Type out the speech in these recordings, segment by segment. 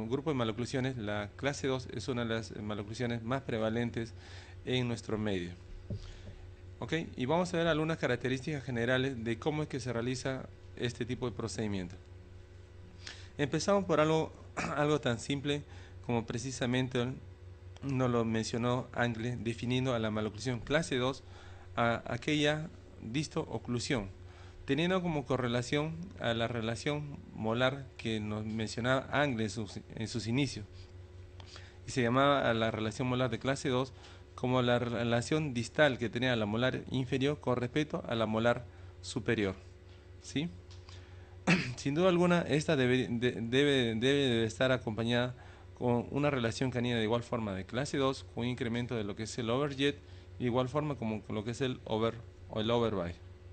grupo de maloclusiones, la clase 2 es una de las maloclusiones más prevalentes en nuestro medio. ¿Ok? Y vamos a ver algunas características generales de cómo es que se realiza este tipo de procedimiento. Empezamos por algo tan simple como precisamente nos lo mencionó Angle, definiendo a la maloclusión clase 2 a aquella disto-oclusión, teniendo como correlación a la relación molar que nos mencionaba Angle en sus inicios, y se llamaba a la relación molar de clase 2 como la relación distal que tenía la molar inferior con respecto a la molar superior, ¿sí? Sin duda alguna, esta debe estar acompañada con una relación canina de igual forma de clase 2, con un incremento de lo que es el overjet, de igual forma como con lo que es el overbite.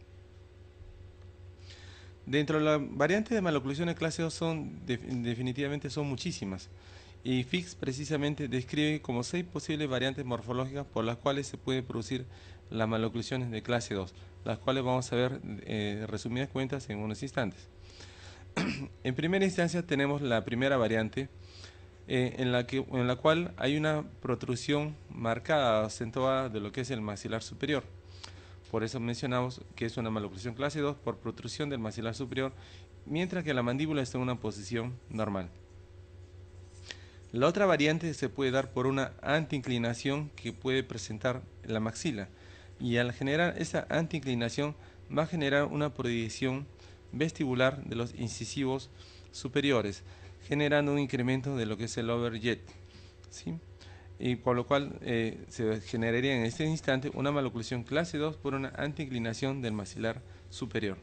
Dentro de la variante de maloclusión de clase 2 definitivamente son muchísimas, y Fix precisamente describe como 6 posibles variantes morfológicas por las cuales se puede producir las maloclusiones de clase 2, las cuales vamos a ver resumidas cuentas en unos instantes. En primera instancia tenemos la primera variante, en la cual hay una protrusión marcada, acentuada de lo que es el maxilar superior. Por eso mencionamos que es una maloclusión clase 2 por protrusión del maxilar superior, mientras que la mandíbula está en una posición normal. La otra variante se puede dar por una antiinclinación que puede presentar la maxila, y al generar esa antiinclinación va a generar una proyección vestibular de los incisivos superiores, generando un incremento de lo que es el overjet, ¿sí? Y por lo cual se generaría en este instante una maloclusión clase 2 por una antiinclinación del maxilar superior.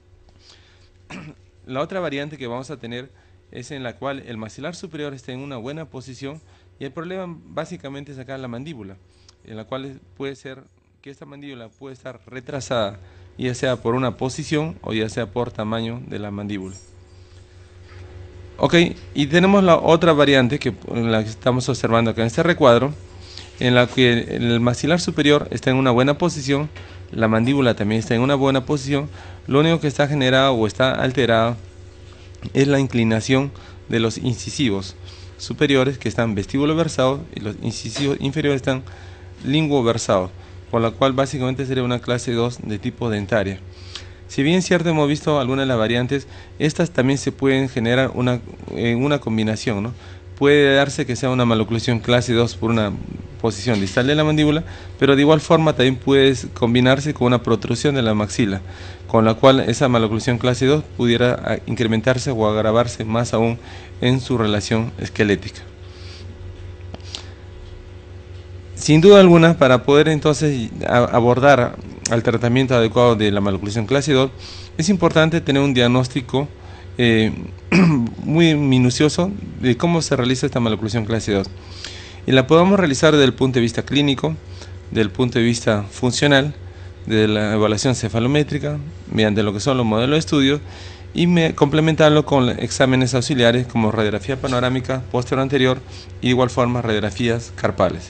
La otra variante que vamos a tener es en la cual el maxilar superior está en una buena posición, y el problema básicamente es acá la mandíbula, en la cual puede ser que esta mandíbula puede estar retrasada, ya sea por una posición o ya sea por tamaño de la mandíbula. Ok, y tenemos la otra variante en la que estamos observando acá en este recuadro, en la que el maxilar superior está en una buena posición, la mandíbula también está en una buena posición. Lo único que está generado o está alterado es la inclinación de los incisivos superiores, que están vestíbulo versados, y los incisivos inferiores están linguo versados, por la cual básicamente sería una clase 2 de tipo dentaria. Si bien es cierto, hemos visto algunas de las variantes, estas también se pueden generar una combinación, ¿no? Puede darse que sea una maloclusión clase 2 por una posición distal de la mandíbula, pero de igual forma también puede combinarse con una protrusión de la maxila, con la cual esa maloclusión clase 2 pudiera incrementarse o agravarse más aún en su relación esquelética. Sin duda alguna, para poder entonces abordar al tratamiento adecuado de la maloclusión clase 2, es importante tener un diagnóstico muy minucioso de cómo se realiza esta maloclusión clase 2. Y la podemos realizar desde el punto de vista clínico, desde el punto de vista funcional, de la evaluación cefalométrica, mediante lo que son los modelos de estudio, y complementarlo con exámenes auxiliares como radiografía panorámica posterior anterior y de igual forma radiografías carpales.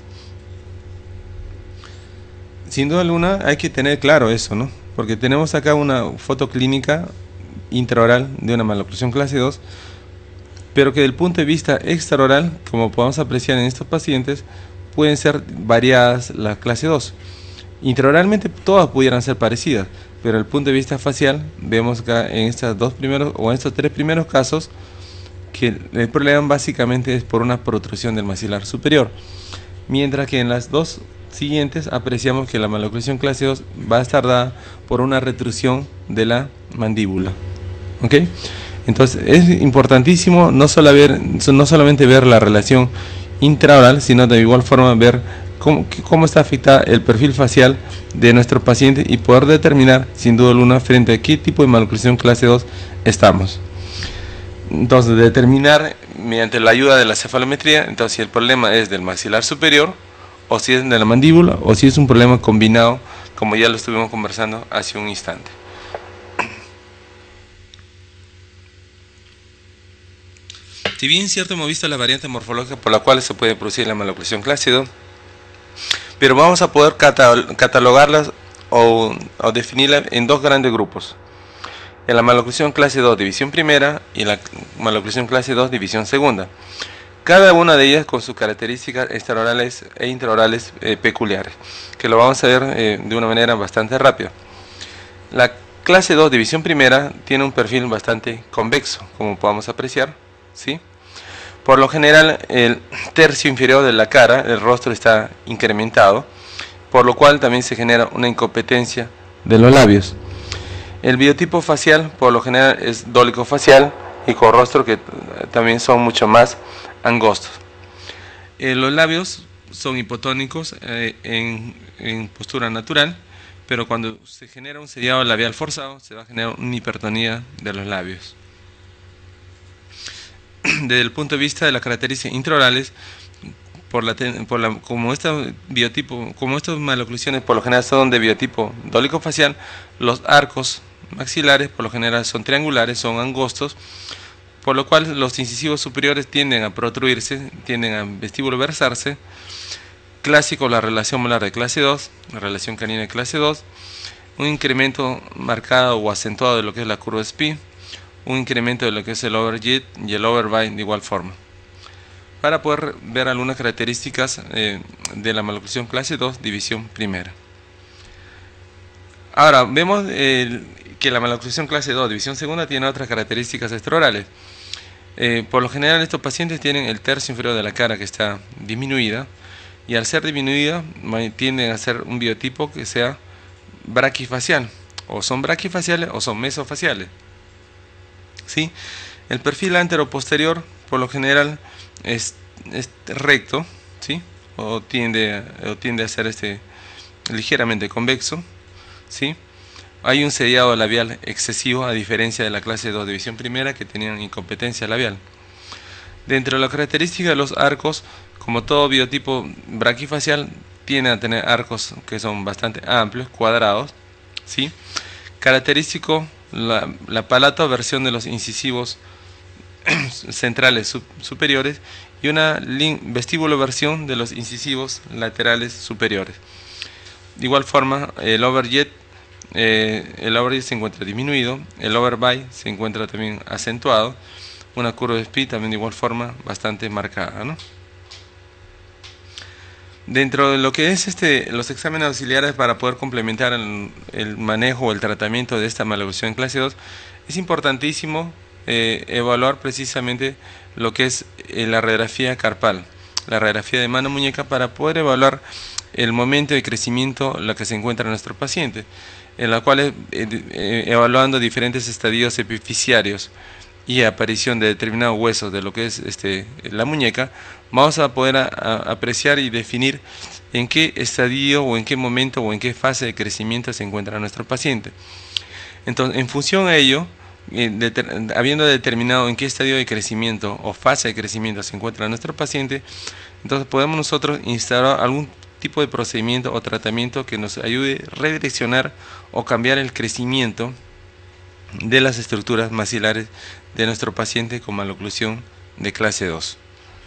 Sin duda alguna hay que tener claro eso, ¿no? Porque tenemos acá una foto clínica intraoral de una maloclusión clase 2, pero que desde el punto de vista extraoral, como podemos apreciar en estos pacientes, pueden ser variadas la clase 2. Intraoralmente todas pudieran ser parecidas, pero desde el punto de vista facial vemos que en estos tres primeros casos que el problema básicamente es por una protrusión del maxilar superior, mientras que en las dos siguientes apreciamos que la maloclusión clase 2 va a estar dada por una retrusión de la mandíbula. ¿Ok? Entonces es importantísimo no solamente ver la relación intraoral, sino de igual forma ver cómo está afectada el perfil facial de nuestro paciente y poder determinar sin duda alguna frente a qué tipo de maloclusión clase 2 estamos. Entonces determinar mediante la ayuda de la cefalometría, entonces si el problema es del maxilar superior, o si es de la mandíbula, o si es un problema combinado, como ya lo estuvimos conversando hace un instante. Si bien es cierto, hemos visto la variante morfológica por la cual se puede producir la maloclusión clase 2, pero vamos a poder catalogarlas o definirlas en dos grandes grupos. en la maloclusión clase 2 división primera y la maloclusión clase 2 división segunda. Cada una de ellas con sus características extraorales e intraorales peculiares, que lo vamos a ver de una manera bastante rápida. La clase 2 división primera tiene un perfil bastante convexo, como podemos apreciar, ¿sí? Por lo general, el tercio inferior de la cara, el rostro, está incrementado, por lo cual también se genera una incompetencia de los labios. El biotipo facial, por lo general, es dólico facial y con rostro que también son mucho más angostos. Los labios son hipotónicos en postura natural, pero cuando se genera un sellado labial forzado, se va a generar una hipertonía de los labios. Desde el punto de vista de las características intraorales, como estas maloclusiones por lo general son de biotipo dólico facial, los arcos maxilares por lo general son triangulares, son angostos, por lo cual los incisivos superiores tienden a protruirse, tienden a vestíbulo versarse. Clásico la relación molar de clase 2, la relación canina de clase 2, un incremento marcado o acentuado de lo que es la curva SPI, un incremento de lo que es el overjet y el overbite de igual forma. Para poder ver algunas características de la maloclusión clase 2 división primera. Ahora vemos que la maloclusión clase 2 división segunda tiene otras características extraorales. Por lo general estos pacientes tienen el tercio inferior de la cara que está disminuida, y al ser disminuida tienden a ser un biotipo que sea braquifacial, o son braquifaciales o son mesofaciales, ¿sí? El perfil antero-posterior por lo general es recto, ¿sí? o tiende a ser ligeramente convexo, ¿sí? Hay un sellado labial excesivo a diferencia de la clase 2 división primera que tenían incompetencia labial. Dentro de las características de los arcos, como todo biotipo braquifacial, tiene a tener arcos que son bastante amplios, cuadrados, ¿sí? Característico la palatoversión de los incisivos centrales superiores y una vestíbuloversión de los incisivos laterales superiores. De igual forma, el overjet se encuentra disminuido, el overbite se encuentra también acentuado, una curva de SPI también de igual forma bastante marcada, ¿no? Dentro de lo que es los exámenes auxiliares para poder complementar el manejo o el tratamiento de esta maloclusión en clase 2, es importantísimo evaluar precisamente lo que es la radiografía carpal, la radiografía de mano muñeca, para poder evaluar el momento de crecimiento en la que se encuentra nuestro paciente, en la cual evaluando diferentes estadios epifisiarios y aparición de determinados huesos de lo que es la muñeca, vamos a poder apreciar y definir en qué estadio o en qué momento o en qué fase de crecimiento se encuentra nuestro paciente. Entonces, en función a ello, habiendo determinado en qué estadio de crecimiento o fase de crecimiento se encuentra nuestro paciente, entonces podemos nosotros instaurar algún tipo de procedimiento o tratamiento que nos ayude a redireccionar o cambiar el crecimiento de las estructuras maxilares de nuestro paciente con maloclusión de clase 2.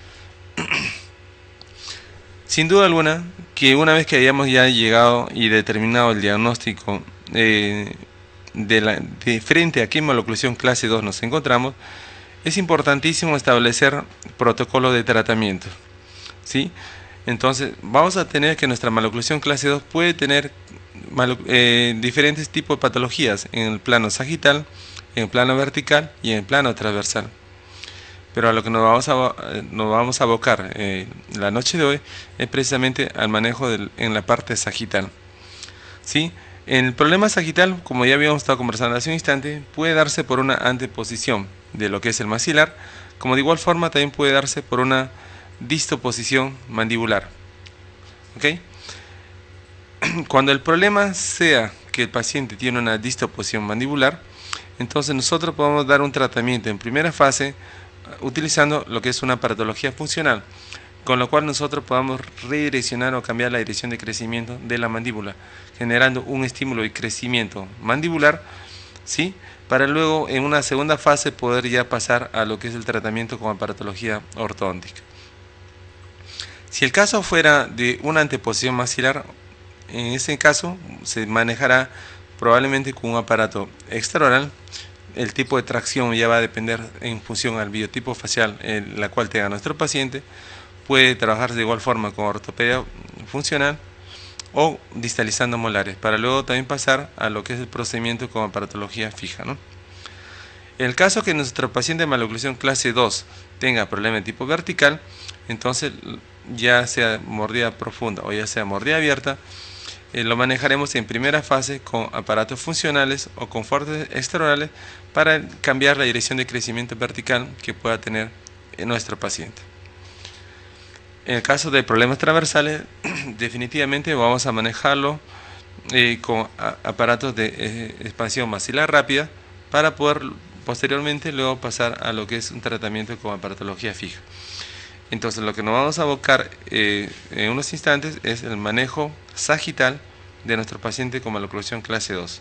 Sin duda alguna que una vez que hayamos ya llegado y determinado el diagnóstico de frente a qué maloclusión clase 2 nos encontramos, es importantísimo establecer protocolo de tratamiento, ¿sí? Entonces vamos a tener que nuestra maloclusión clase 2 puede tener diferentes tipos de patologías en el plano sagital, en el plano vertical y en el plano transversal. Pero a lo que nos vamos a abocar la noche de hoy es precisamente al manejo en la parte sagital, ¿sí? El problema sagital, como ya habíamos estado conversando hace un instante, puede darse por una anteposición de lo que es el maxilar, como de igual forma también puede darse por una distoposición mandibular, ¿ok? Cuando el problema sea que el paciente tiene una distoposición mandibular, entonces nosotros podemos dar un tratamiento en primera fase utilizando lo que es una aparatología funcional, con lo cual nosotros podamos redireccionar o cambiar la dirección de crecimiento de la mandíbula, generando un estímulo de crecimiento mandibular, ¿sí? Para luego en una segunda fase poder ya pasar a lo que es el tratamiento con aparatología ortodóntica. Si el caso fuera de una anteposición maxilar, en ese caso se manejará probablemente con un aparato extraoral el tipo de tracción ya va a depender en función al biotipo facial la cual tenga nuestro paciente. Puede trabajarse de igual forma con ortopedia funcional o distalizando molares, para luego también pasar a lo que es el procedimiento con aparatología fija, ¿no? En el caso que nuestro paciente de maloclusión clase 2 tenga problema de tipo vertical, entonces ya sea mordida profunda o ya sea mordida abierta, lo manejaremos en primera fase con aparatos funcionales o con fuerzas extraorales para cambiar la dirección de crecimiento vertical que pueda tener nuestro paciente. En el caso de problemas transversales, definitivamente vamos a manejarlo con aparatos de expansión maxilar rápida para poder posteriormente luego pasar a lo que es un tratamiento con aparatología fija. Entonces lo que nos vamos a abocar en unos instantes es el manejo sagital de nuestro paciente con maloclusión clase 2.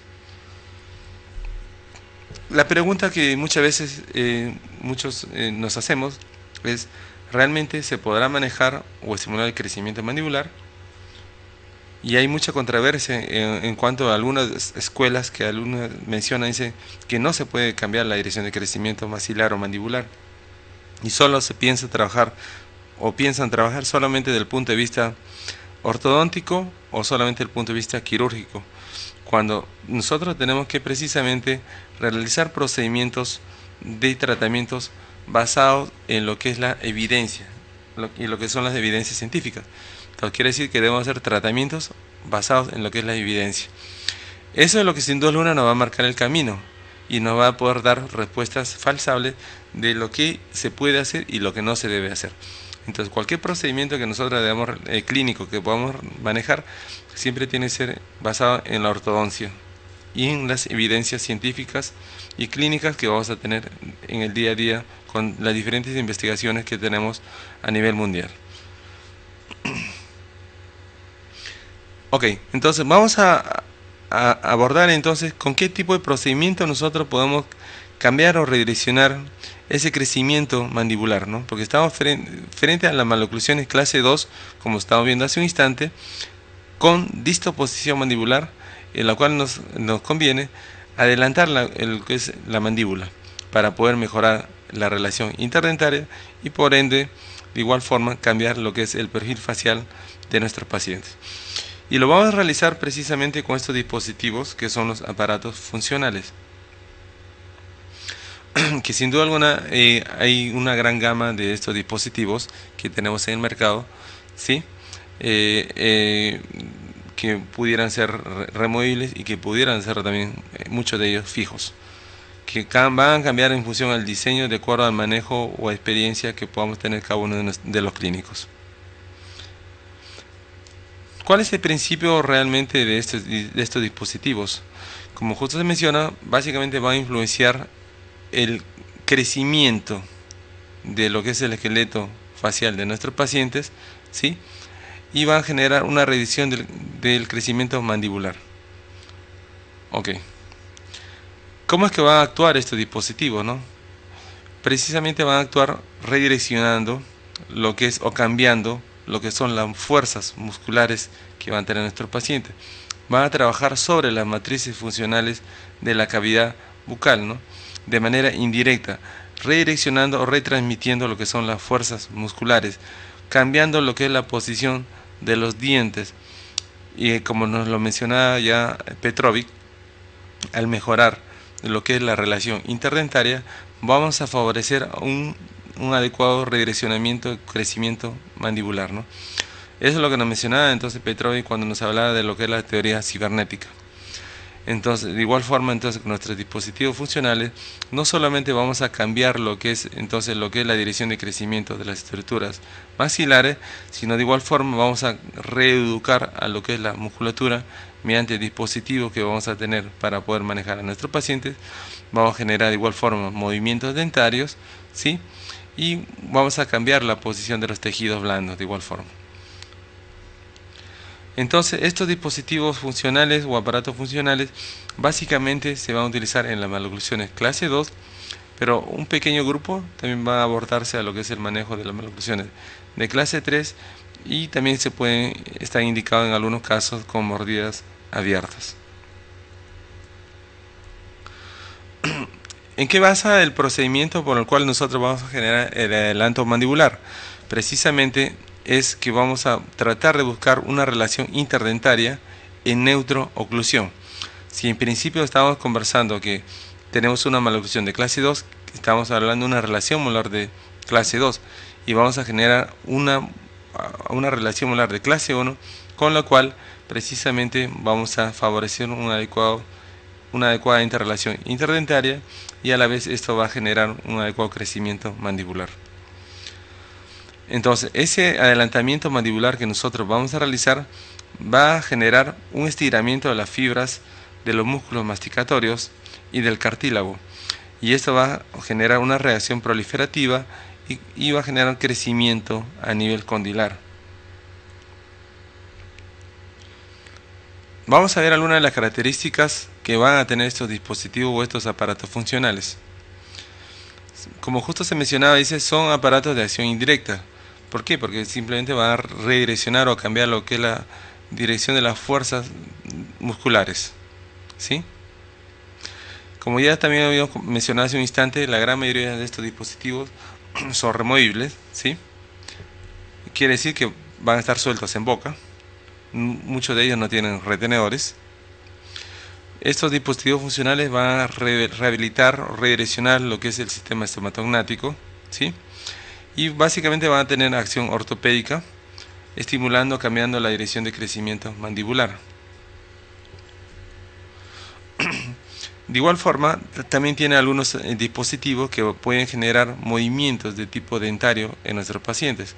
La pregunta que muchas veces muchos nos hacemos es: ¿realmente se podrá manejar o estimular el crecimiento mandibular? Y hay mucha controversia en cuanto a algunas escuelas que algunos mencionan, dicen que no se puede cambiar la dirección de crecimiento maxilar o mandibular y solo se piensa trabajar o piensan trabajar solamente desde el punto de vista ortodóntico o solamente desde el punto de vista quirúrgico, cuando nosotros tenemos que precisamente realizar procedimientos de tratamientos basados en lo que es la evidencia y lo que son las evidencias científicas. Entonces quiere decir que debemos hacer tratamientos basados en lo que es la evidencia. Eso es lo que sin duda alguna nos va a marcar el camino y nos va a poder dar respuestas falsables de lo que se puede hacer y lo que no se debe hacer. Entonces cualquier procedimiento que nosotros debamos clínico que podamos manejar siempre tiene que ser basado en la ortodoncia y en las evidencias científicas y clínicas que vamos a tener en el día a día con las diferentes investigaciones que tenemos a nivel mundial. Ok, entonces vamos a abordar entonces con qué tipo de procedimiento nosotros podemos cambiar o redireccionar ese crecimiento mandibular, ¿no? Porque estamos frente a las maloclusiones clase 2, como estamos viendo hace un instante, con distoposición mandibular, en la cual nos conviene adelantar lo que es la mandíbula para poder mejorar la relación interdentaria y por ende de igual forma cambiar lo que es el perfil facial de nuestros pacientes. Y lo vamos a realizar precisamente con estos dispositivos que son los aparatos funcionales, que sin duda alguna hay una gran gama de estos dispositivos que tenemos en el mercado, ¿sí? Que pudieran ser removibles y que pudieran ser también muchos de ellos fijos, que van a cambiar en función al diseño de acuerdo al manejo o experiencia que podamos tener cada uno de los clínicos. ¿Cuál es el principio realmente de estos dispositivos? Como justo se menciona, básicamente va a influenciar el crecimiento de lo que es el esqueleto facial de nuestros pacientes, ¿sí? Y va a generar una reducción del crecimiento mandibular. Ok. ¿Cómo es que van a actuar estos dispositivos, no? Precisamente van a actuar redireccionando lo que es o cambiando lo que son las fuerzas musculares que van a tener nuestros pacientes. Van a trabajar sobre las matrices funcionales de la cavidad bucal, ¿no? De manera indirecta, redireccionando o retransmitiendo lo que son las fuerzas musculares, cambiando lo que es la posición de los dientes. Y como nos lo mencionaba ya Petrovic, al mejorar lo que es la relación interdentaria, vamos a favorecer un adecuado redireccionamiento, crecimiento mandibular, ¿no? Eso es lo que nos mencionaba entonces Petrovic cuando nos hablaba de lo que es la teoría cibernética. Entonces, de igual forma, entonces con nuestros dispositivos funcionales no solamente vamos a cambiar lo que es entonces lo que es la dirección de crecimiento de las estructuras maxilares, sino de igual forma vamos a reeducar a lo que es la musculatura mediante dispositivos que vamos a tener para poder manejar a nuestros pacientes. Vamos a generar de igual forma movimientos dentarios, ¿sí? Y vamos a cambiar la posición de los tejidos blandos de igual forma. Entonces estos dispositivos funcionales o aparatos funcionales básicamente se van a utilizar en las maloclusiones clase 2, pero un pequeño grupo también va a abordarse a lo que es el manejo de las maloclusiones de clase 3 y también se pueden estar indicados en algunos casos con mordidas abiertas. ¿En qué basa el procedimiento por el cual nosotros vamos a generar el adelanto mandibular? Precisamente es que vamos a tratar de buscar una relación interdentaria en neutro-oclusión. Si en principio estamos conversando que tenemos una maloclusión de clase 2, estamos hablando de una relación molar de clase 2 y vamos a generar una relación molar de clase 1, con lo cual precisamente vamos a favorecer una adecuada interrelación interdentaria y a la vez esto va a generar un adecuado crecimiento mandibular. Entonces, ese adelantamiento mandibular que nosotros vamos a realizar va a generar un estiramiento de las fibras de los músculos masticatorios y del cartílago, y esto va a generar una reacción proliferativa y va a generar un crecimiento a nivel condilar. Vamos a ver algunas de las características que van a tener estos dispositivos o estos aparatos funcionales. Como justo se mencionaba, dice, son aparatos de acción indirecta. ¿Por qué? Porque simplemente van a redireccionar o cambiar lo que es la dirección de las fuerzas musculares, ¿sí? Como ya también habíamos mencionado hace un instante, la gran mayoría de estos dispositivos son removibles, ¿sí? Quiere decir que van a estar sueltos en boca. Muchos de ellos no tienen retenedores. Estos dispositivos funcionales van a rehabilitar o redireccionar lo que es el sistema estomatognático, ¿sí? Y básicamente van a tener acción ortopédica, estimulando, cambiando la dirección de crecimiento mandibular. De igual forma, también tiene algunos dispositivos que pueden generar movimientos de tipo dentario en nuestros pacientes.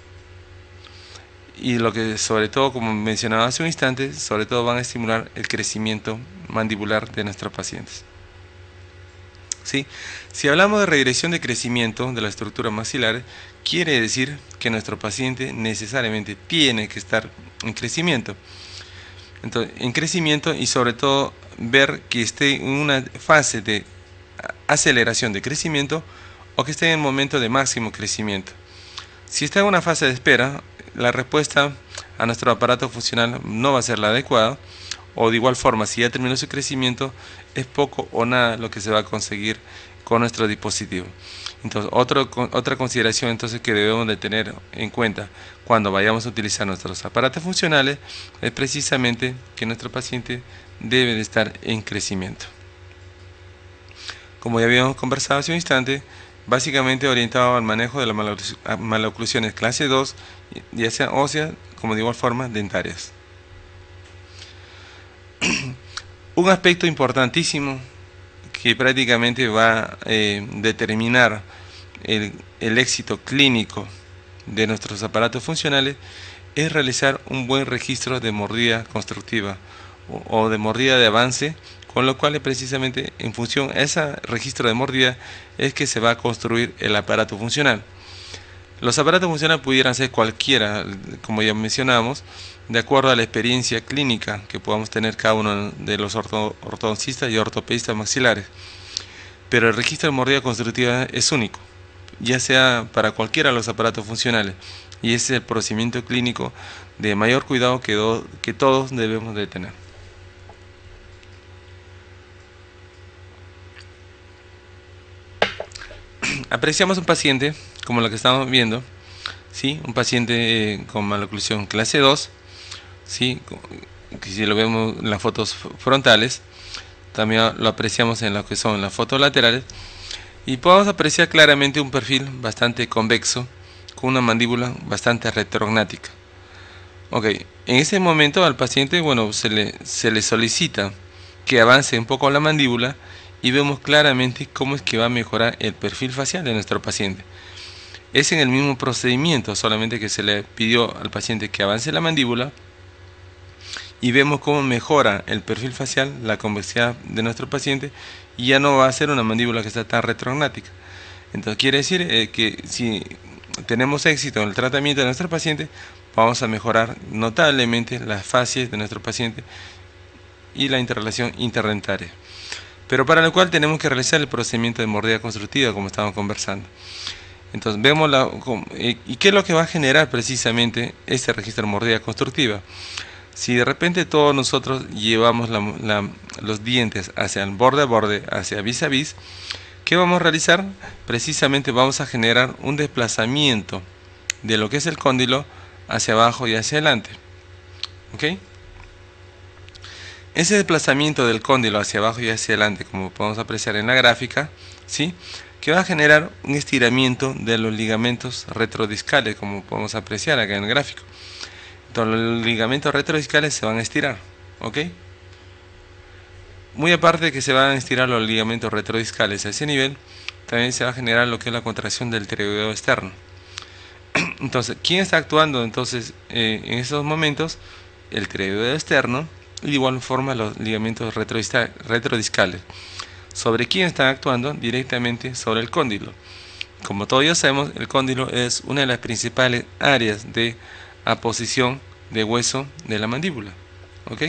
Y lo que sobre todo, como mencionaba hace un instante, sobre todo van a estimular el crecimiento mandibular de nuestros pacientes. ¿Sí? Si hablamos de regresión de crecimiento de la estructura maxilar, quiere decir que nuestro paciente necesariamente tiene que estar en crecimiento. Entonces, en crecimiento y sobre todo ver que esté en una fase de aceleración de crecimiento o que esté en el momento de máximo crecimiento. Si está en una fase de espera, la respuesta a nuestro aparato funcional no va a ser la adecuada, o de igual forma, si ya terminó su crecimiento, es poco o nada lo que se va a conseguir con nuestro dispositivo. Entonces, otra consideración entonces que debemos de tener en cuenta cuando vayamos a utilizar nuestros aparatos funcionales es precisamente que nuestro paciente debe de estar en crecimiento. Como ya habíamos conversado hace un instante, básicamente orientado al manejo de las maloclusiones clase 2, ya sea óseas como de igual forma dentarias. Un aspecto importantísimo que prácticamente va a determinar el éxito clínico de nuestros aparatos funcionales es realizar un buen registro de mordida constructiva o de mordida de avance, con lo cual precisamente en función a ese registro de mordida es que se va a construir el aparato funcional. Los aparatos funcionales pudieran ser cualquiera, como ya mencionamos, de acuerdo a la experiencia clínica que podamos tener cada uno de los ortodoncistas y ortopedistas maxilares. Pero el registro de mordida constructiva es único, ya sea para cualquiera de los aparatos funcionales, y ese es el procedimiento clínico de mayor cuidado que todos debemos de tener. Apreciamos un paciente como lo que estamos viendo, ¿sí? Un paciente con maloclusión clase 2, ¿sí? Que si lo vemos en las fotos frontales, también lo apreciamos en lo que son las fotos laterales, y podemos apreciar claramente un perfil bastante convexo con una mandíbula bastante retrognática. Ok, en ese momento al paciente, bueno, se le solicita que avance un poco la mandíbula y vemos claramente cómo es que va a mejorar el perfil facial de nuestro paciente. Es en el mismo procedimiento, solamente que se le pidió al paciente que avance la mandíbula y vemos cómo mejora el perfil facial, la convexidad de nuestro paciente, y ya no va a ser una mandíbula que está tan retrognática. Entonces quiere decir que si tenemos éxito en el tratamiento de nuestro paciente, vamos a mejorar notablemente las facies de nuestro paciente y la interrelación interdentaria. Pero para lo cual tenemos que realizar el procedimiento de mordida constructiva, como estamos conversando. Entonces vemos ¿y qué es lo que va a generar precisamente este registro de mordida constructiva? Si de repente todos nosotros llevamos los dientes hacia el borde a borde, hacia vis a vis, ¿Qué vamos a realizar? Precisamente vamos a generar un desplazamiento de lo que es el cóndilo hacia abajo y hacia adelante. ¿Ok? Ese desplazamiento del cóndilo hacia abajo y hacia adelante, como podemos apreciar en la gráfica, ¿sí?, que va a generar un estiramiento de los ligamentos retrodiscales, como podemos apreciar acá en el gráfico. Entonces los ligamentos retrodiscales se van a estirar, ¿ok? Muy aparte de que se van a estirar los ligamentos retrodiscales a ese nivel, también se va a generar lo que es la contracción del pteroideo externo. Entonces, ¿quién está actuando entonces en esos momentos? El pteroideo externo, y de igual forma los ligamentos retrodiscales. ¿Sobre quién están actuando? Directamente sobre el cóndilo. Como todos ya sabemos, el cóndilo es una de las principales áreas de aposición de hueso de la mandíbula. ¿Ok?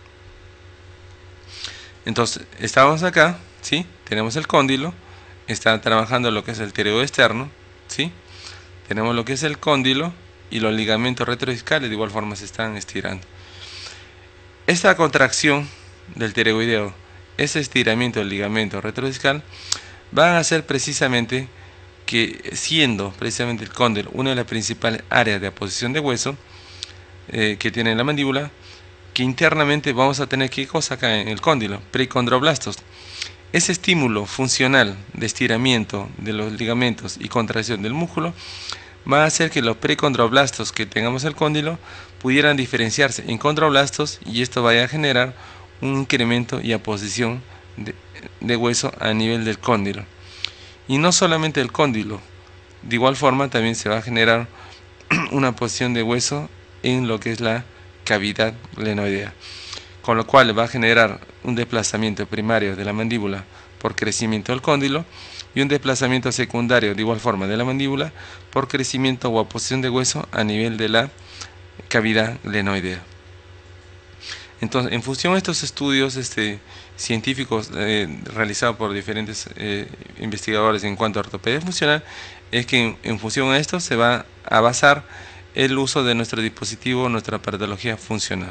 Entonces, estamos acá, ¿sí? Tenemos el cóndilo, está trabajando lo que es el pteroideo externo, ¿sí? Tenemos lo que es el cóndilo y los ligamentos retrodiscales de igual forma se están estirando. Esta contracción del pteroideo, ese estiramiento del ligamento retrodiscal, van a hacer precisamente que, siendo precisamente el cóndilo una de las principales áreas de aposición de hueso que tiene la mandíbula, que internamente vamos a tener ¿qué cosa acá en el cóndilo? Precondroblastos. Ese estímulo funcional de estiramiento de los ligamentos y contracción del músculo va a hacer que los precondroblastos que tengamos en el cóndilo pudieran diferenciarse en condroblastos, y esto vaya a generar un incremento y aposición de hueso a nivel del cóndilo. Y no solamente el cóndilo, de igual forma también se va a generar una posición de hueso en lo que es la cavidad glenoidea, con lo cual va a generar un desplazamiento primario de la mandíbula por crecimiento del cóndilo y un desplazamiento secundario de igual forma de la mandíbula por crecimiento o aposición de hueso a nivel de la cavidad glenoidea. Entonces, en función de estos estudios científicos realizados por diferentes investigadores en cuanto a ortopedia funcional, es que en función a esto se va a basar el uso de nuestro dispositivo, nuestra aparatología funcional.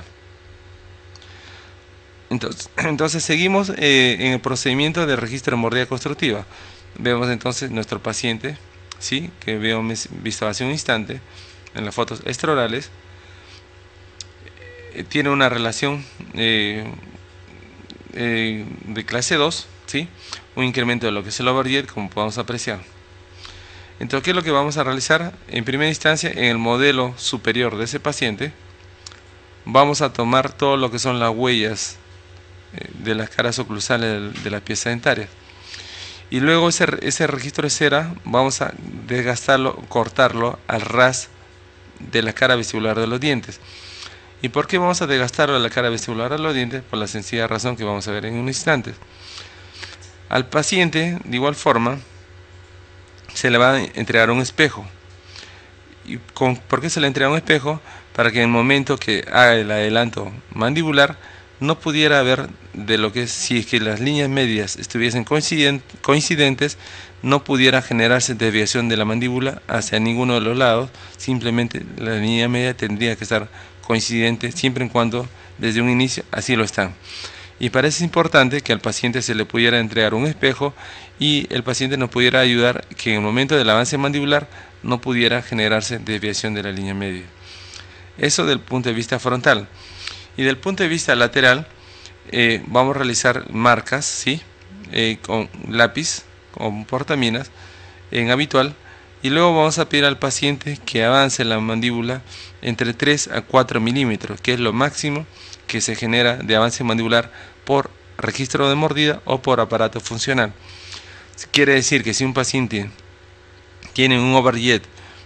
Entonces seguimos en el procedimiento de registro de mordida constructiva. Vemos entonces nuestro paciente, ¿sí?, que vemos visto hace un instante en las fotos extraorales. Tiene una relación de clase 2, ¿sí?, un incremento de lo que es el overjet, como podemos apreciar. Entonces, ¿qué es lo que vamos a realizar? En primera instancia, en el modelo superior de ese paciente, vamos a tomar todo lo que son las huellas de las caras oclusales de las piezas dentarias. Y luego ese registro de cera vamos a desgastarlo, cortarlo al ras de la cara vestibular de los dientes. ¿Y por qué vamos a desgastarlo a la cara vestibular de los dientes? Por la sencilla razón que vamos a ver en un instante. Al paciente, de igual forma, se le va a entregar un espejo. ¿Por qué se le entrega un espejo? Para que en el momento que haga el adelanto mandibular no pudiera ver de lo que es, si es que las líneas medias estuviesen coincidentes, no pudiera generarse desviación de la mandíbula hacia ninguno de los lados. Simplemente la línea media tendría que estar coincidente siempre y cuando desde un inicio así lo están. Y para eso es importante que al paciente se le pudiera entregar un espejo y el paciente nos pudiera ayudar que en el momento del avance mandibular no pudiera generarse desviación de la línea media. Eso del punto de vista frontal. Y del punto de vista lateral, vamos a realizar marcas, ¿sí?, con lápiz, con portaminas, en habitual, y luego vamos a pedir al paciente que avance la mandíbula entre 3 a 4 milímetros, que es lo máximo que se genera de avance mandibular por registro de mordida o por aparato funcional. Quiere decir que si un paciente tiene un overjet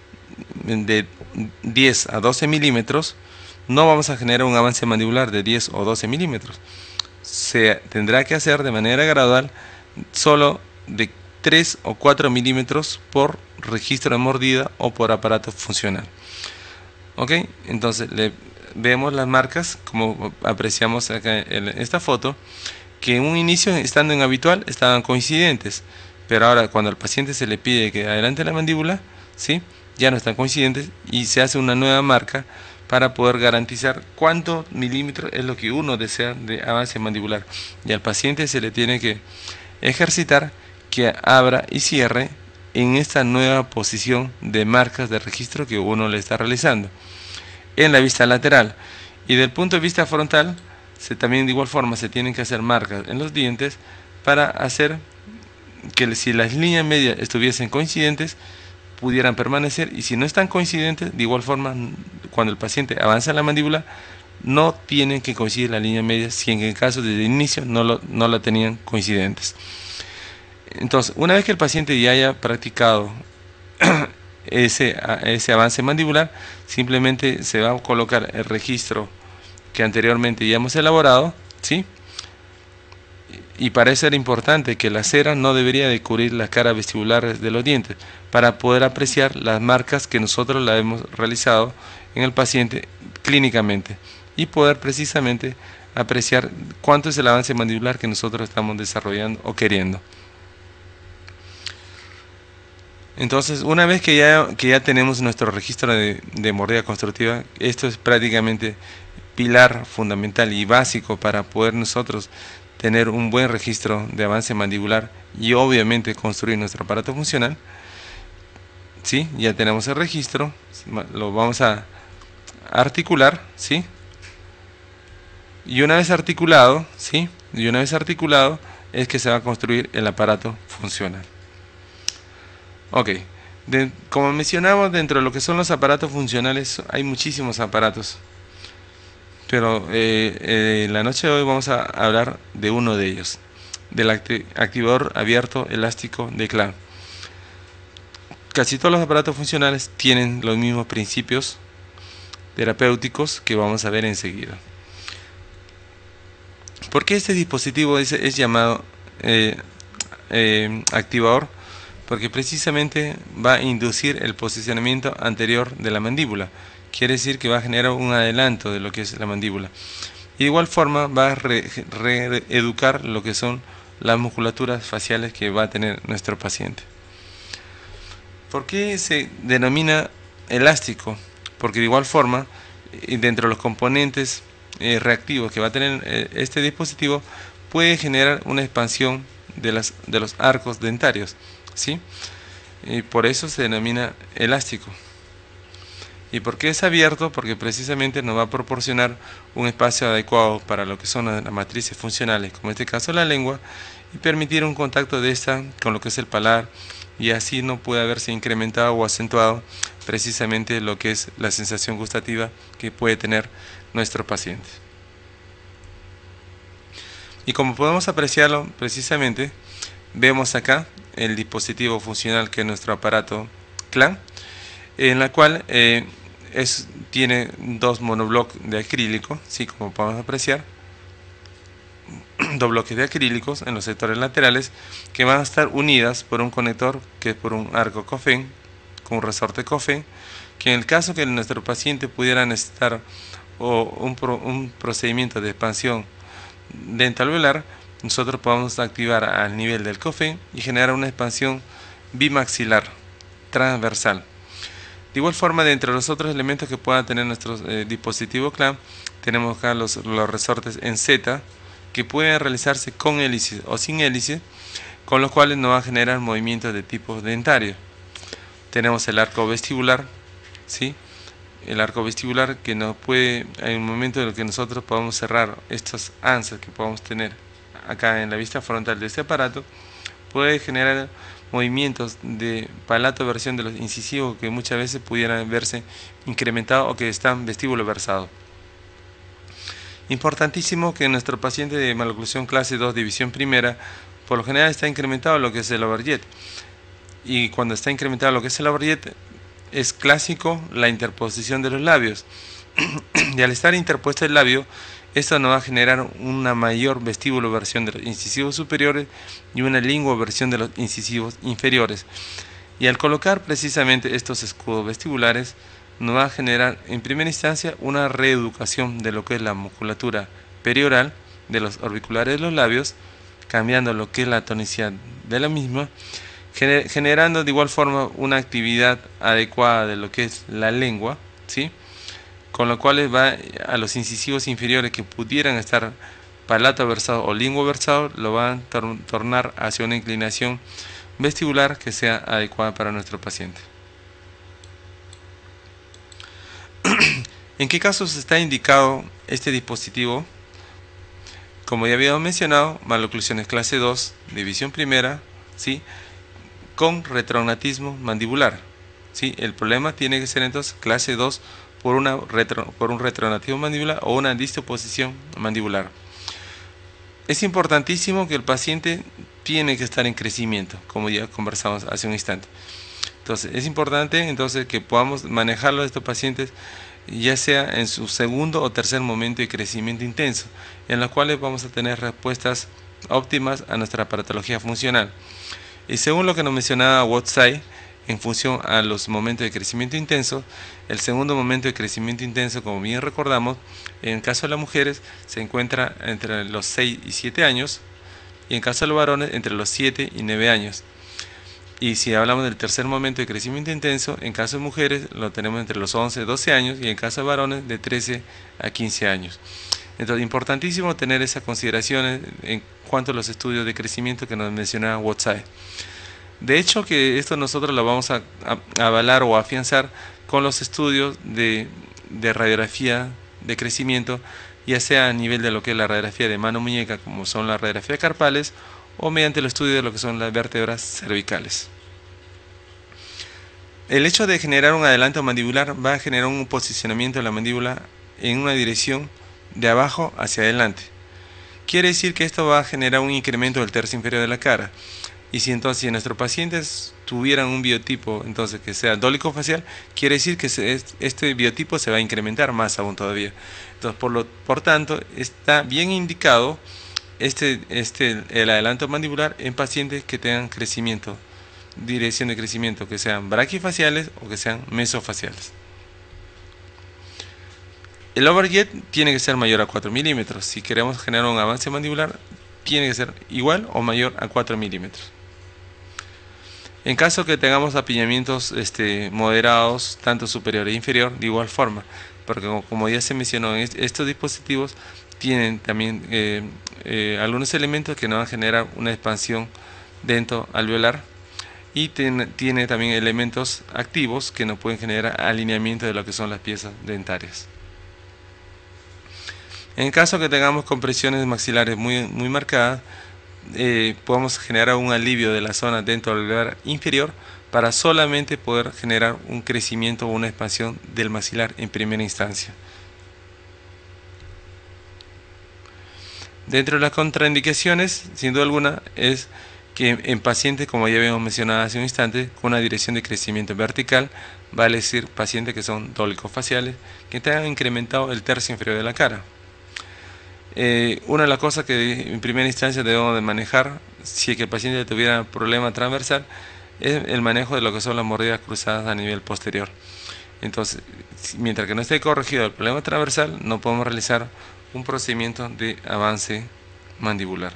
de 10 a 12 milímetros, no vamos a generar un avance mandibular de 10 o 12 milímetros. Se tendrá que hacer de manera gradual, solo de 3 o 4 milímetros por registro de mordida o por aparato funcional. ¿Ok? Entonces vemos las marcas, como apreciamos acá en esta foto, que en un inicio, estando en habitual, estaban coincidentes, pero ahora cuando al paciente se le pide que adelante la mandíbula, ¿sí?, ya no están coincidentes y se hace una nueva marca para poder garantizar cuántos milímetros es lo que uno desea de avance mandibular. Y al paciente se le tiene que ejercitar que abra y cierre en esta nueva posición de marcas de registro que uno le está realizando en la vista lateral. Y del punto de vista frontal, también de igual forma se tienen que hacer marcas en los dientes para hacer que si las líneas medias estuviesen coincidentes, pudieran permanecer, y si no están coincidentes, de igual forma, cuando el paciente avanza en la mandíbula, no tienen que coincidir las líneas medias, si en el caso desde el inicio no la tenían coincidentes. Entonces, una vez que el paciente ya haya practicado ese avance mandibular, simplemente se va a colocar el registro que anteriormente ya hemos elaborado, ¿sí? Y para eso era importante que la cera no debería de cubrir las caras vestibulares de los dientes, para poder apreciar las marcas que nosotros la hemos realizado en el paciente clínicamente y poder precisamente apreciar cuánto es el avance mandibular que nosotros estamos desarrollando o queriendo. Entonces, una vez que ya tenemos nuestro registro de mordida constructiva, esto es prácticamente pilar fundamental y básico para poder nosotros tener un buen registro de avance mandibular y obviamente construir nuestro aparato funcional. ¿Sí? Ya tenemos el registro, lo vamos a articular, ¿sí? Y una vez articulado, ¿sí? Y una vez articulado es que se va a construir el aparato funcional. Ok, como mencionamos, dentro de lo que son los aparatos funcionales hay muchísimos aparatos, pero en la noche de hoy vamos a hablar de uno de ellos, del activador abierto elástico de Klein. Casi todos los aparatos funcionales tienen los mismos principios terapéuticos que vamos a ver enseguida. ¿Por qué este dispositivo es llamado activador? Porque precisamente va a inducir el posicionamiento anterior de la mandíbula. Quiere decir que va a generar un adelanto de lo que es la mandíbula. Y de igual forma va a reeducar lo que son las musculaturas faciales que va a tener nuestro paciente. ¿Por qué se denomina elástico? Porque de igual forma, dentro de los componentes reactivos que va a tener este dispositivo, puede generar una expansión de los arcos dentarios, ¿sí? Y por eso se denomina elástico. ¿Y por qué es abierto? Porque precisamente nos va a proporcionar un espacio adecuado para lo que son las matrices funcionales, como en este caso la lengua, y permitir un contacto de esta con lo que es el paladar, y así no puede haberse incrementado o acentuado precisamente lo que es la sensación gustativa que puede tener nuestro paciente. Y como podemos apreciarlo precisamente, vemos acá el dispositivo funcional que es nuestro aparato Klein, en la cual tiene dos monoblocs de acrílico, ¿sí? Como podemos apreciar, dos bloques de acrílicos en los sectores laterales que van a estar unidas por un conector que es por un arco Coffin con un resorte Coffin, que en el caso que nuestro paciente pudiera necesitar un procedimiento de expansión dental velar, nosotros podemos activar al nivel del Coffin y generar una expansión bimaxilar transversal. De igual forma, dentro de los otros elementos que pueda tener nuestro dispositivo Klein, tenemos acá los resortes en Z, que pueden realizarse con hélices o sin hélices, con los cuales nos va a generar movimientos de tipo dentario. Tenemos el arco vestibular, ¿sí? El arco vestibular que nos puede, en el momento en el que nosotros podamos cerrar estos anchos que podamos tener acá en la vista frontal de este aparato, puede generar movimientos de palato-versión de los incisivos que muchas veces pudieran verse incrementados o que están vestíbulo versados. Importantísimo que nuestro paciente de maloclusión clase 2 división primera, por lo general está incrementado lo que es el overjet, y cuando está incrementado lo que es el overjet es clásico la interposición de los labios y al estar interpuesto el labio, esto nos va a generar una mayor vestíbulo versión de los incisivos superiores y una lingua versión de los incisivos inferiores, y al colocar precisamente estos escudos vestibulares nos va a generar en primera instancia una reeducación de lo que es la musculatura perioral de los orbiculares de los labios, cambiando lo que es la tonicidad de la misma, generando de igual forma una actividad adecuada de lo que es la lengua, ¿sí? Con lo cual va a los incisivos inferiores que pudieran estar palato versado o lingüo versado lo van a tornar hacia una inclinación vestibular que sea adecuada para nuestro paciente. ¿En qué casos está indicado este dispositivo? Como ya habíamos mencionado, maloclusiones clase 2, división primera, ¿sí?, con retrognatismo mandibular, ¿sí? El problema tiene que ser entonces clase 2 por un retrognatismo mandibular o una disposición mandibular. Es importantísimo que el paciente tiene que estar en crecimiento, como ya conversamos hace un instante. Entonces, es importante entonces que podamos manejarlo a estos pacientes, ya sea en su segundo o tercer momento de crecimiento intenso, en los cuales vamos a tener respuestas óptimas a nuestra aparatología funcional. Y según lo que nos mencionaba Wattside, en función a los momentos de crecimiento intenso, el segundo momento de crecimiento intenso, como bien recordamos, en el caso de las mujeres se encuentra entre los 6 y 7 años, y en caso de los varones entre los 7 y 9 años. Y si hablamos del tercer momento de crecimiento intenso, en caso de mujeres lo tenemos entre los 11 y 12 años, y en caso de varones de 13 a 15 años. Entonces, importantísimo tener esas consideraciones en cuanto a los estudios de crecimiento que nos mencionaba Wattside. De hecho, que esto nosotros lo vamos a avalar o afianzar con los estudios de radiografía de crecimiento, ya sea a nivel de lo que es la radiografía de mano-muñeca, como son las radiografías carpales, o mediante el estudio de lo que son las vértebras cervicales. El hecho de generar un adelanto mandibular va a generar un posicionamiento de la mandíbula en una dirección de abajo hacia adelante. Quiere decir que esto va a generar un incremento del tercio inferior de la cara. Y si entonces si nuestros pacientes tuvieran un biotipo entonces que sea dólico-facial, quiere decir que este biotipo se va a incrementar más aún todavía. Entonces, por tanto, está bien indicado el adelanto mandibular en pacientes que tengan crecimiento, dirección de crecimiento, que sean braquifaciales o que sean mesofaciales. El overjet tiene que ser mayor a 4 milímetros. Si queremos generar un avance mandibular, tiene que ser igual o mayor a 4 milímetros. En caso que tengamos apiñamientos moderados, tanto superior e inferior, de igual forma, porque como ya se mencionó, estos dispositivos tienen también algunos elementos que nos van a generar una expansión dento-alveolar, y tiene también elementos activos que nos pueden generar alineamiento de lo que son las piezas dentarias. En caso que tengamos compresiones maxilares muy marcadas, podemos generar un alivio de la zona dento-alveolar inferior para solamente poder generar un crecimiento o una expansión del maxilar en primera instancia. Dentro de las contraindicaciones, sin duda alguna, es que en pacientes, como ya habíamos mencionado hace un instante, con una dirección de crecimiento vertical, vale decir pacientes que son dólico-faciales, que tengan incrementado el tercio inferior de la cara. Una de las cosas que en primera instancia debemos de manejar, si es que el paciente tuviera problema transversal, es el manejo de lo que son las mordidas cruzadas a nivel posterior. Entonces, mientras que no esté corregido el problema transversal, no podemos realizar un procedimiento de avance mandibular.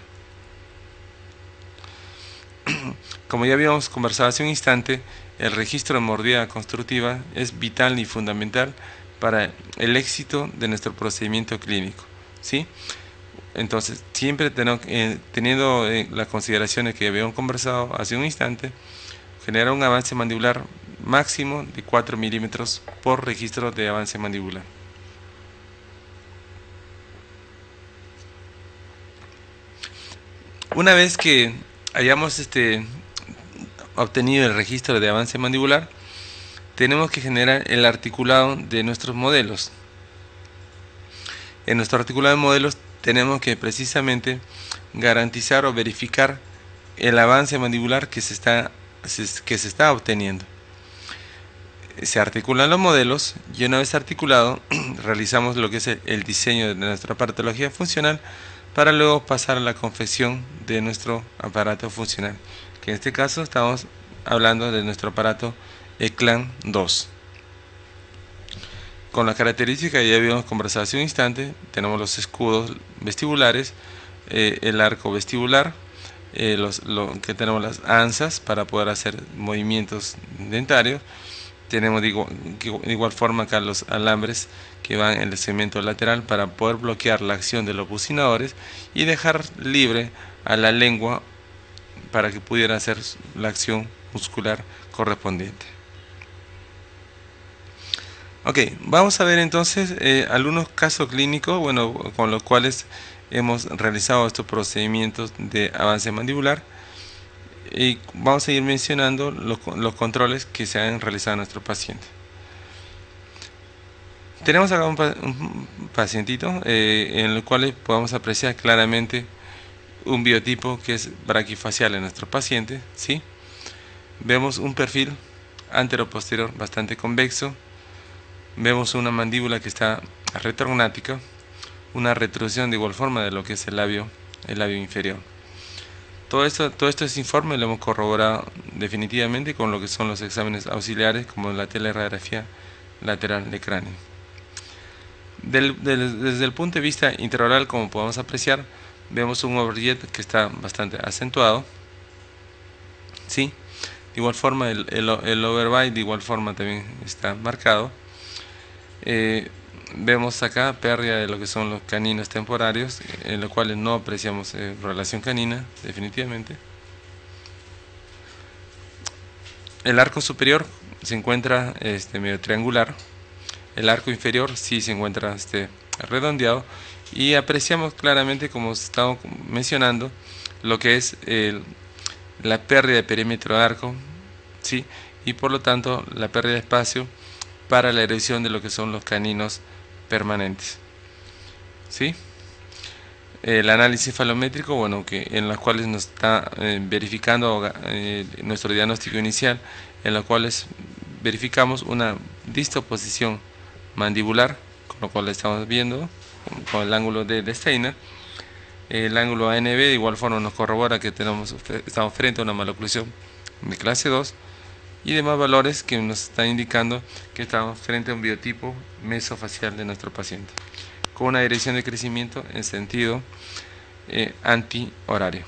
Como ya habíamos conversado hace un instante, el registro de mordida constructiva es vital y fundamental para el éxito de nuestro procedimiento clínico, ¿sí? Entonces, siempre teniendo las consideraciones que habíamos conversado hace un instante, generar un avance mandibular máximo de 4 milímetros por registro de avance mandibular. Una vez que hayamos obtenido el registro de avance mandibular, tenemos que generar el articulado de nuestros modelos. En nuestro articulado de modelos tenemos que precisamente garantizar o verificar el avance mandibular que se está obteniendo. Se articulan los modelos y una vez articulado realizamos lo que es el diseño de nuestra aparatología funcional, para luego pasar a la confección de nuestro aparato funcional, que en este caso estamos hablando de nuestro aparato ECLAN 2. Con las características que ya habíamos conversado hace un instante, tenemos los escudos vestibulares, el arco vestibular, que tenemos las anzas para poder hacer movimientos dentarios. Tenemos de igual forma acá los alambres que van en el segmento lateral para poder bloquear la acción de los bucinadores y dejar libre a la lengua para que pudiera hacer la acción muscular correspondiente. Ok, vamos a ver entonces algunos casos clínicos, bueno, con los cuales hemos realizado estos procedimientos de avance mandibular, y vamos a ir mencionando los controles que se han realizado en nuestro paciente. Tenemos acá un pacientito en el cual podemos apreciar claramente un biotipo que es braquifacial en nuestro paciente, ¿sí? Vemos un perfil antero-posterior bastante convexo, vemos una mandíbula que está retrognática, una retrusión de igual forma de lo que es el labio inferior. Todo esto es informe, lo hemos corroborado definitivamente con lo que son los exámenes auxiliares, como la teleradiografía lateral de cráneo. Desde el punto de vista intraoral, como podemos apreciar, vemos un overjet que está bastante acentuado, ¿sí? De igual forma el overbite de igual forma también está marcado. Vemos acá pérdida de lo que son los caninos temporarios, en los cuales no apreciamos relación canina definitivamente. El arco superior se encuentra medio triangular, el arco inferior sí se encuentra redondeado, y apreciamos claramente, como estamos mencionando, lo que es la pérdida de perímetro de arco, ¿sí? Y por lo tanto la pérdida de espacio para la erección de lo que son los caninos permanentes, ¿sí? El análisis falométrico, bueno, en las cuales nos está verificando nuestro diagnóstico inicial, en los cuales verificamos una distoposición mandibular, con lo cual estamos viendo con el ángulo de Steiner. El ángulo ANB de igual forma nos corrobora que estamos frente a una maloclusión de clase 2, y demás valores que nos están indicando que estamos frente a un biotipo mesofacial de nuestro paciente, con una dirección de crecimiento en sentido antihorario.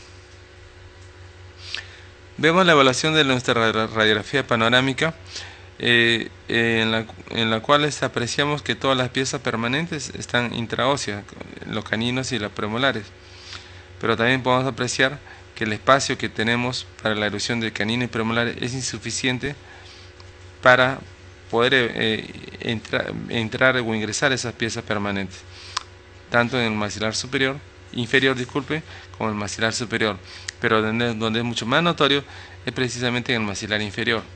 Vemos la evaluación de nuestra radiografía panorámica, en la cual apreciamos que todas las piezas permanentes están intraóseas, los caninos y las premolares, pero también podemos apreciar que el espacio que tenemos para la erosión de canino y premolares es insuficiente para poder entrar o ingresar esas piezas permanentes, tanto en el maxilar inferior, como en el maxilar superior, pero donde es mucho más notorio es precisamente en el maxilar inferior.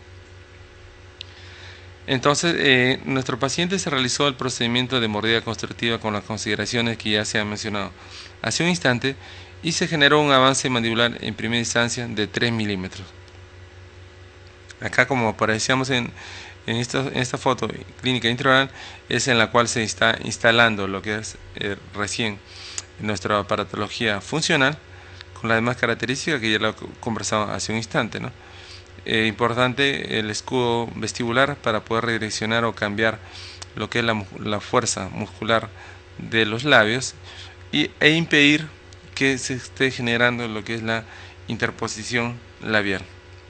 Entonces, nuestro paciente se realizó el procedimiento de mordida constructiva con las consideraciones que ya se han mencionado hace un instante, y se generó un avance mandibular en primera instancia de 3 milímetros. Acá, como apreciamos en esta foto clínica intraoral, es en la cual se está instalando lo que es recién nuestra aparatología funcional, con las demás características que ya lo conversamos hace un instante, ¿no? Importante el escudo vestibular para poder redireccionar o cambiar lo que es la fuerza muscular de los labios e impedir que se esté generando lo que es la interposición labial.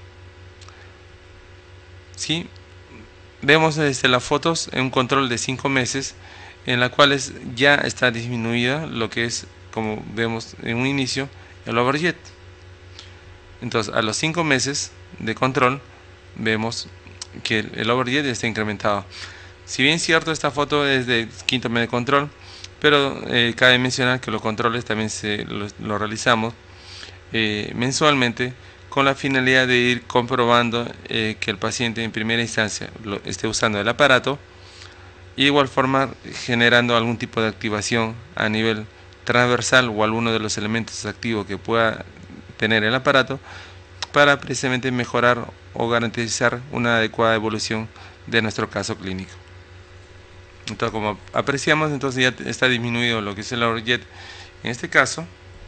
¿Sí? Vemos desde las fotos en un control de 5 meses, en la cual ya está disminuida lo que es, como vemos en un inicio, el overjet. Entonces, a los 5 meses de control vemos que el overjet está incrementado. Si bien es cierto, esta foto es de quinto mes de control, pero cabe mencionar que los controles también lo realizamos mensualmente, con la finalidad de ir comprobando que el paciente en primera instancia esté usando el aparato, y de igual forma generando algún tipo de activación a nivel transversal o alguno de los elementos activos que pueda tener el aparato, para precisamente mejorar o garantizar una adecuada evolución de nuestro caso clínico. Entonces, como apreciamos, entonces ya está disminuido lo que es el overjet en este caso.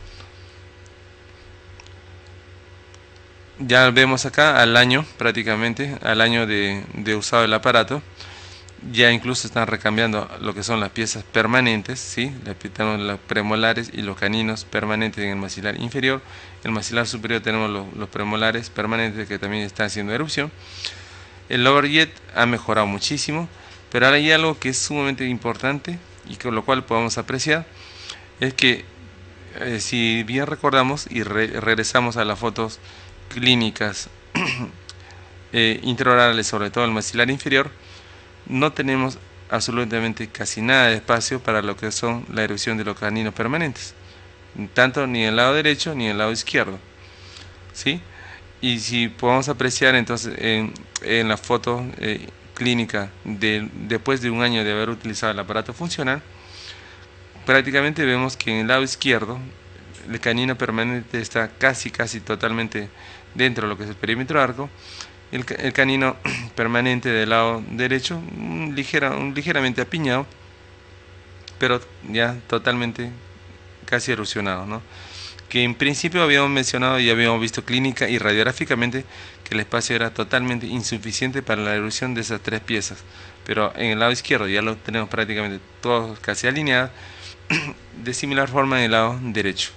Ya vemos acá al año, prácticamente al año de usado del aparato, ya incluso están recambiando lo que son las piezas permanentes, ¿sí? Tenemos las premolares y los caninos permanentes en el maxilar inferior. En el maxilar superior tenemos los premolares permanentes que también están haciendo erupción. El overjet ha mejorado muchísimo, Pero ahora hay algo que es sumamente importante y con lo cual podemos apreciar, es que si bien recordamos y regresamos a las fotos clínicas intraorales, sobre todo el maxilar inferior, no tenemos absolutamente casi nada de espacio para lo que son la erupción de los caninos permanentes, tanto ni en el lado derecho ni en el lado izquierdo, ¿sí? Y si podemos apreciar entonces en la foto clínica después de un año de haber utilizado el aparato funcional, prácticamente vemos que en el lado izquierdo el canino permanente está casi totalmente dentro de lo que es el perímetro arco. El canino permanente del lado derecho ligeramente apiñado, pero ya totalmente casi erosionado, ¿no? Que en principio habíamos mencionado y habíamos visto clínica y radiográficamente que el espacio era totalmente insuficiente para la erupción de esas tres piezas, pero en el lado izquierdo ya lo tenemos prácticamente todos casi alineados, de similar forma en el lado derecho.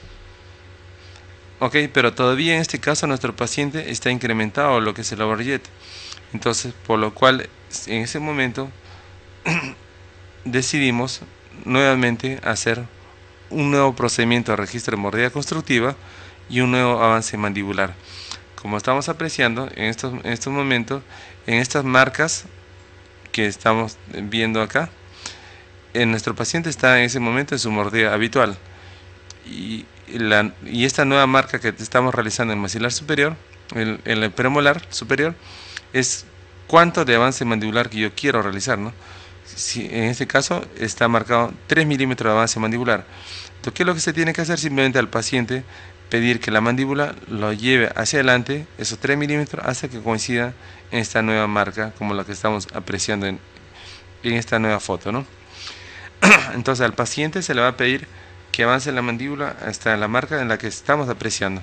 Ok, pero todavía en este caso nuestro paciente está incrementado lo que es el overjet, entonces por lo cual en ese momento decidimos nuevamente hacer un nuevo procedimiento de registro de mordida constructiva y un nuevo avance mandibular. Como estamos apreciando en estos momentos, en estas marcas que estamos viendo acá, nuestro paciente está en ese momento en su mordida habitual y esta nueva marca que estamos realizando en el maxilar superior, en el premolar superior, es cuánto de avance mandibular que yo quiero realizar, ¿no? Si en este caso está marcado 3 milímetros de avance mandibular. Entonces, ¿qué es lo que se tiene que hacer? Simplemente al paciente pedir que la mandíbula lo lleve hacia adelante, esos 3 milímetros, hasta que coincida en esta nueva marca, como la que estamos apreciando en esta nueva foto, ¿no? Entonces al paciente se le va a pedir que avance la mandíbula hasta la marca en la que estamos apreciando.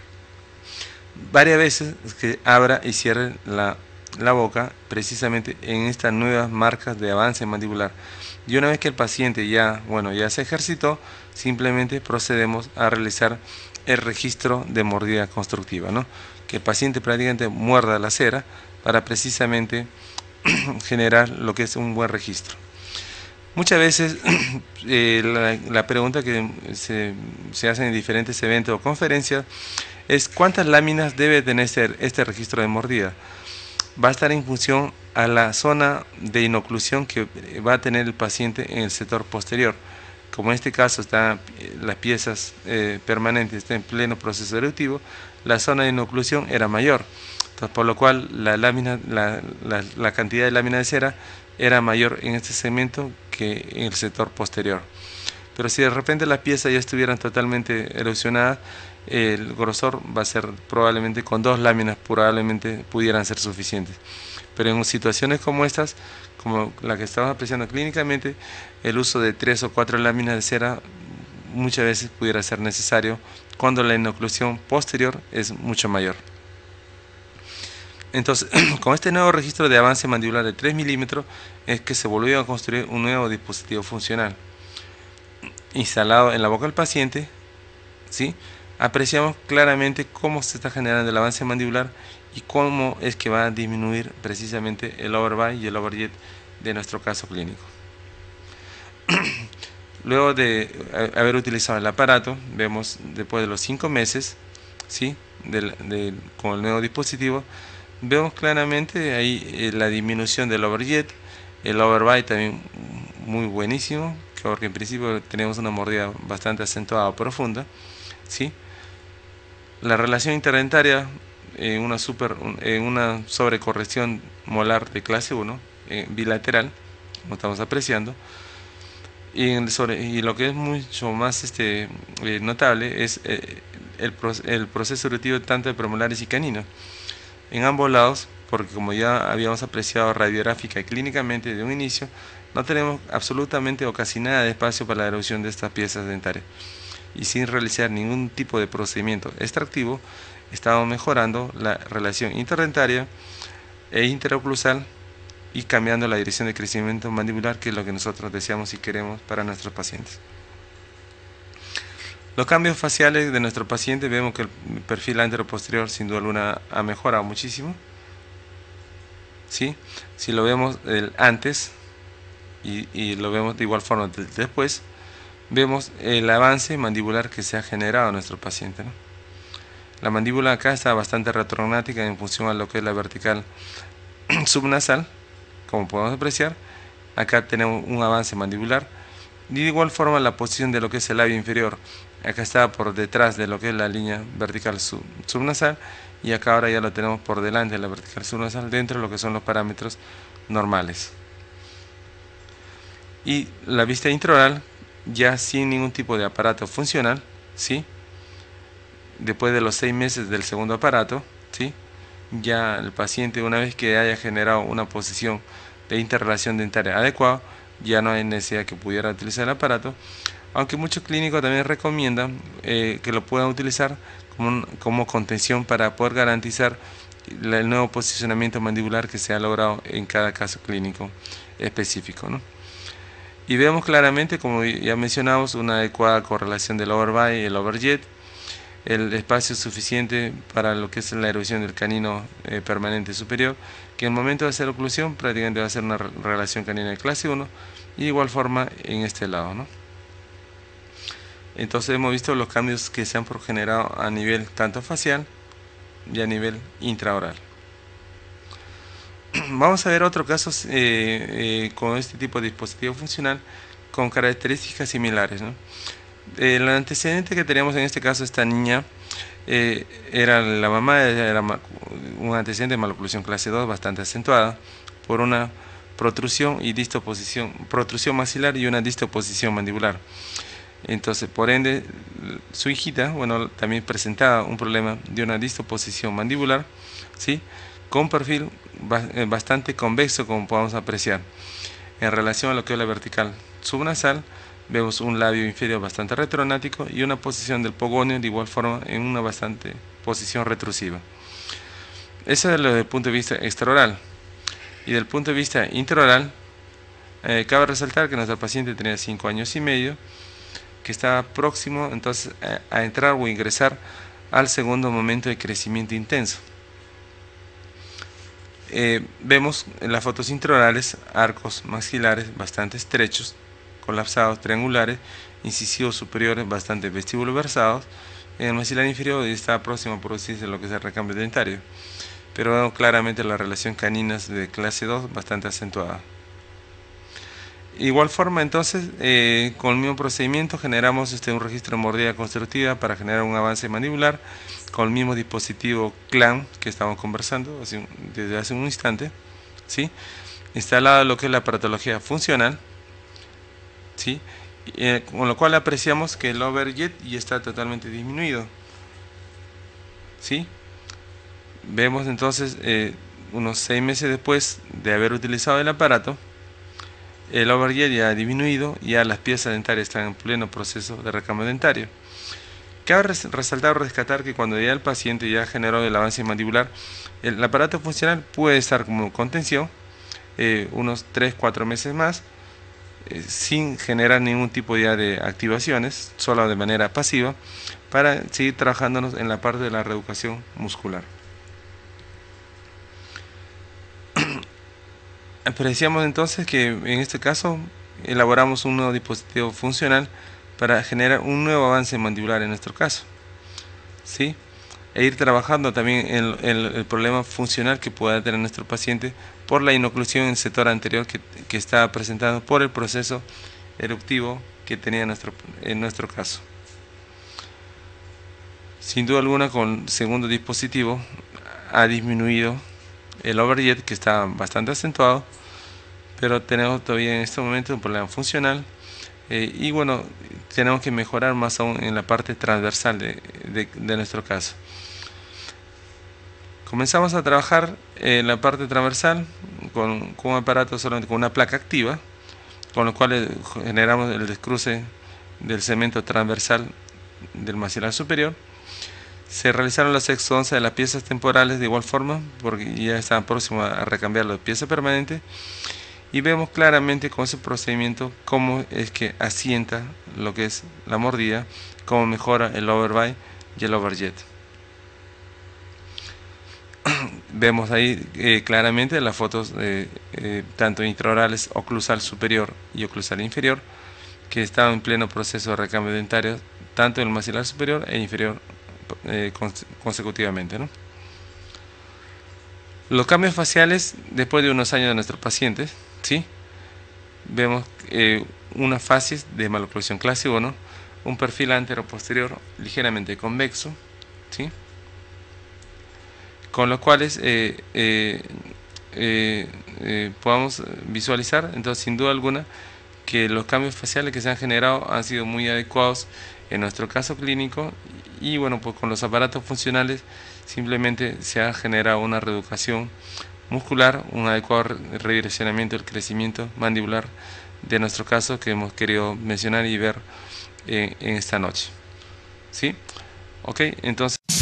Varias veces que abra y cierre la boca precisamente en estas nuevas marcas de avance mandibular. Y una vez que el paciente ya se ejercitó, simplemente procedemos a realizar el registro de mordida constructiva, ¿no? Que el paciente prácticamente muerda la cera para precisamente generar lo que es un buen registro. Muchas veces la pregunta que se hace en diferentes eventos o conferencias es ¿cuántas láminas debe tener este registro de mordida? Va a estar en función a la zona de inoclusión que va a tener el paciente en el sector posterior. Como en este caso están las piezas permanentes, está en pleno proceso eruptivo, la zona de inoclusión era mayor. Entonces, por lo cual la cantidad de lámina de cera era mayor en este segmento que en el sector posterior. Pero si de repente las piezas ya estuvieran totalmente erosionadas, el grosor va a ser probablemente con 2 láminas, probablemente pudieran ser suficientes. Pero en situaciones como estas, como la que estamos apreciando clínicamente, el uso de 3 o 4 láminas de cera muchas veces pudiera ser necesario cuando la inoclusión posterior es mucho mayor. Entonces, con este nuevo registro de avance mandibular de 3 milímetros es que se volvió a construir un nuevo dispositivo funcional instalado en la boca del paciente, ¿sí? Apreciamos claramente cómo se está generando el avance mandibular y cómo es que va a disminuir precisamente el overbite y el overjet de nuestro caso clínico. Luego de haber utilizado el aparato, vemos después de los 5 meses, ¿sí? Con el nuevo dispositivo, vemos claramente ahí la disminución del overjet, el overbite también muy buenísimo, porque en principio tenemos una mordida bastante acentuada o profunda, ¿sí? La relación interdentaria en una sobrecorrección molar de clase 1, bilateral, como estamos apreciando, y lo que es mucho más notable es el proceso eruptivo tanto de premolares y caninos en ambos lados, porque como ya habíamos apreciado radiográfica y clínicamente de un inicio, no tenemos absolutamente o casi nada de espacio para la erupción de estas piezas dentarias, y sin realizar ningún tipo de procedimiento extractivo estamos mejorando la relación interdentaria e interoclusal y cambiando la dirección de crecimiento mandibular, que es lo que nosotros deseamos y queremos para nuestros pacientes. Los cambios faciales de nuestro paciente, vemos que el perfil anteroposterior sin duda alguna ha mejorado muchísimo. ¿sí? Si lo vemos del antes y lo vemos de igual forma del después, vemos el avance mandibular que se ha generado en nuestro paciente, ¿no? La mandíbula acá está bastante retrognática en función a lo que es la vertical subnasal, como podemos apreciar. Acá tenemos un avance mandibular y de igual forma la posición de lo que es el labio inferior. Acá está por detrás de lo que es la línea vertical subnasal y acá ahora ya lo tenemos por delante de la vertical subnasal dentro de lo que son los parámetros normales. Y la vista intraoral ya sin ningún tipo de aparato funcional, ¿sí? Después de los 6 meses del segundo aparato, ¿sí? Ya el paciente, una vez que haya generado una posición de interrelación dentaria adecuada, ya no hay necesidad que pudiera utilizar el aparato, aunque muchos clínicos también recomiendan que lo puedan utilizar como contención para poder garantizar el nuevo posicionamiento mandibular que se ha logrado en cada caso clínico específico, ¿no? Y vemos claramente, como ya mencionamos, una adecuada correlación del overbite y el overjet, el espacio suficiente para lo que es la erosión del canino permanente superior, que en el momento de hacer oclusión prácticamente va a ser una relación canina de clase 1, y de igual forma en este lado, ¿no? Entonces hemos visto los cambios que se han generado a nivel tanto facial y a nivel intraoral. Vamos a ver otro caso con este tipo de dispositivo funcional con características similares, ¿no? El antecedente que teníamos en este caso, esta niña, era la mamá, era un antecedente de maloclusión clase 2 bastante acentuada por una protrusión y protrusión maxilar y una distoposición mandibular. Entonces, por ende, su hijita, bueno, también presentaba un problema de una distoposición mandibular, ¿sí? Con perfil bastante convexo, como podemos apreciar. En relación a lo que es la vertical subnasal, vemos un labio inferior bastante retrognático y una posición del pogonio de igual forma en una bastante posición retrusiva. Eso es desde el punto de vista extraoral. Y del punto de vista intraoral, cabe resaltar que nuestro paciente tenía 5 años y medio, que estaba próximo entonces a entrar o ingresar al segundo momento de crecimiento intenso. Vemos en las fotos intraorales arcos maxilares bastante estrechos, colapsados, triangulares, incisivos superiores bastante vestibuloversados. En el maxilar inferior está próximo a producirse lo que es el recambio dentario, pero vemos claramente la relación caninas de clase 2 bastante acentuada. Igual forma entonces, con el mismo procedimiento generamos un registro de mordida constructiva para generar un avance mandibular con el mismo dispositivo CLAM que estamos conversando desde hace un instante, ¿sí? Instalado lo que es la aparatología funcional, ¿sí? Con lo cual apreciamos que el overjet ya está totalmente disminuido, ¿sí? Vemos entonces unos 6 meses después de haber utilizado el aparato, el overjet ya ha disminuido y ya las piezas dentarias están en pleno proceso de recambio dentario. Cabe resaltar o rescatar que cuando ya el paciente ya generó el avance mandibular, el aparato funcional puede estar como contención unos 3-4 meses más, sin generar ningún tipo ya de activaciones, solo de manera pasiva, para seguir trabajándonos en la parte de la reeducación muscular. Apreciamos entonces que en este caso elaboramos un nuevo dispositivo funcional para generar un nuevo avance mandibular en nuestro caso, ¿sí? E ir trabajando también en el problema funcional que pueda tener nuestro paciente por la inoclusión en el sector anterior que está presentando por el proceso eruptivo que tenía en nuestro caso. Sin duda alguna, con el segundo dispositivo ha disminuido el overjet, que está bastante acentuado, pero tenemos todavía en este momento un problema funcional y bueno, tenemos que mejorar más aún en la parte transversal de nuestro caso. Comenzamos a trabajar en la parte transversal con un aparato solamente con una placa activa, con lo cual generamos el descruce del segmento transversal del maxilar superior. Se realizaron las exodoncias de las piezas temporales de igual forma, porque ya estaban próximos a recambiar la pieza permanente, y vemos claramente con ese procedimiento cómo es que asienta lo que es la mordida, cómo mejora el overbite y el overjet. Vemos ahí claramente las fotos tanto intraorales oclusal superior y oclusal inferior, que estaban en pleno proceso de recambio dentario, tanto en el maxilar superior e inferior consecutivamente, ¿no? Los cambios faciales después de unos años de nuestros pacientes, ¿sí? Vemos una facies de maloclusión clase 1, un perfil antero-posterior ligeramente convexo, ¿sí? Con los cuales podamos visualizar, entonces, sin duda alguna, que los cambios faciales que se han generado han sido muy adecuados en nuestro caso clínico, y bueno, pues con los aparatos funcionales simplemente se ha generado una reeducación muscular, un adecuado redireccionamiento del crecimiento mandibular de nuestro caso que hemos querido mencionar y ver en esta noche, ¿sí? Ok, entonces